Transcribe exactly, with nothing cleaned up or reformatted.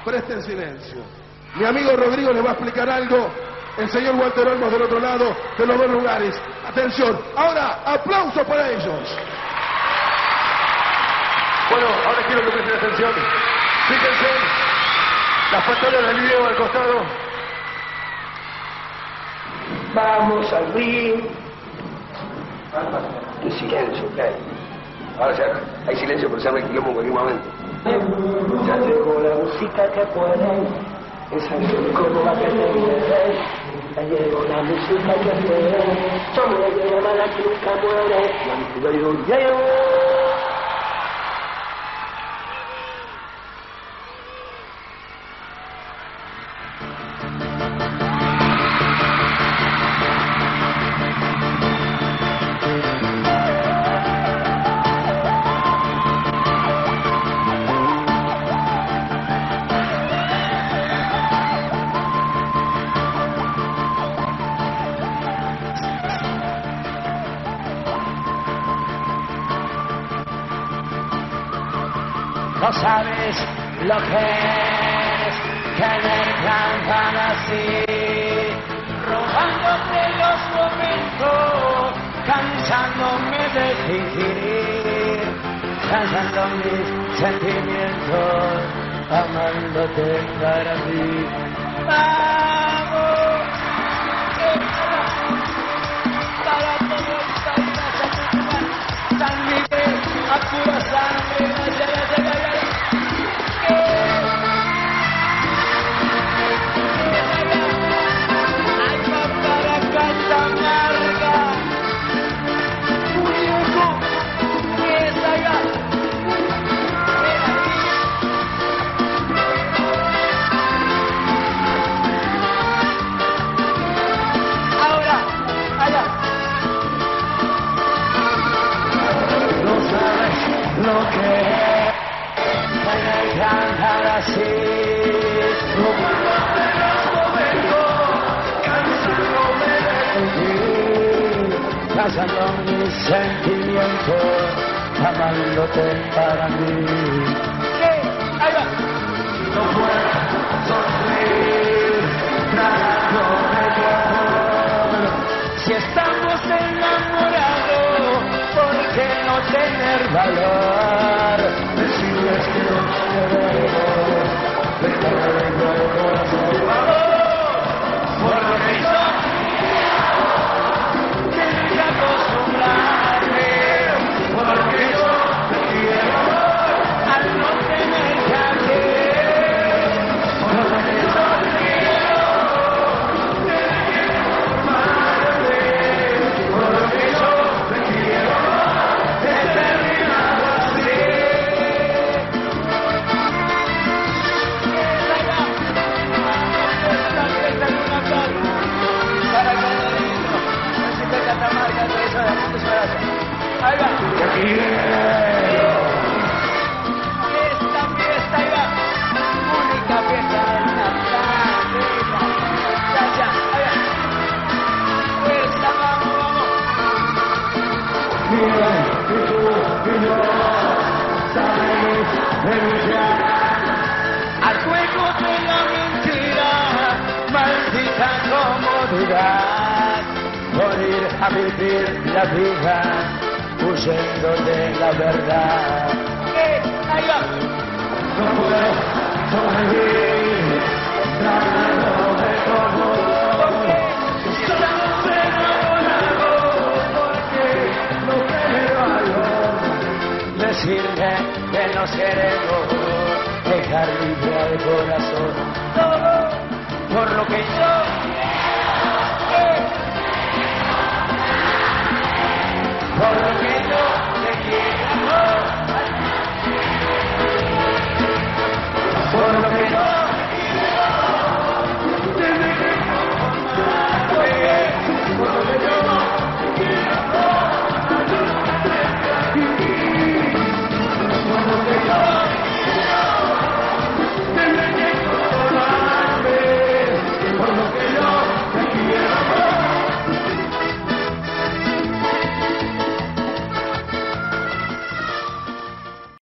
Presten silencio. Mi amigo Rodrigo les va a explicar algo. El señor Walter Olmos del otro lado de los dos lugares. Atención. Ahora, aplausos para ellos. Bueno, ahora quiero que presten atención. Fíjense, las pantallas del video al costado. Vamos al ring. En silencio, ¿ok? Ahora ya hay silencio, pero se abre el quilombo en cualquier momento. Ya llegó la música que puede, esa es como la que te viene. Ya llegó la música que puede, somos la llama la que nunca muere. La música llegó, ya llegó. No sabes lo que es tener cantar así, robándote los momentos, cansándome de fingir, cansando mis sentimientos, amándote para mí. Vamos, para todo el país, tan libre, a pura sangre, vaya, vaya, vaya. Lo que es tener cantar así, robándome los momentos, cansándome de ti, cansando mis sentimientos, amándote para mí. ¿Qué? Ahí va. No puedo sonreír, tratando de tu amor, si estamos enamorados, ¿por qué no tener valor? Decirles que no queremos, dejarme en el corazón. Por lo que yo tengo que acostumbrarme, porque yo te quiero al no tener que hacer. Por lo que yo te quiero, tener que conformarme, por lo que yo te quiero. Ahí va. Te quiero. Esta fiesta, ahí va. Única fiesta en la playa. Ya, ya, ahí va. Fuerza, vamos, vamos. Mira, y tú y yo sabemos renunciar al juego de la mentira, maldita comodidad, por ir a vivir la vida huyendo de la verdad. ¡Eh! ¡Ahí va! No puedo sobrevivir tratando de todo. Estamos enamorados porque no tengo valor. Decirme que nos queremos, dejar libre al corazón. Todo por lo que yo quiero. ¡Eh! Por lo que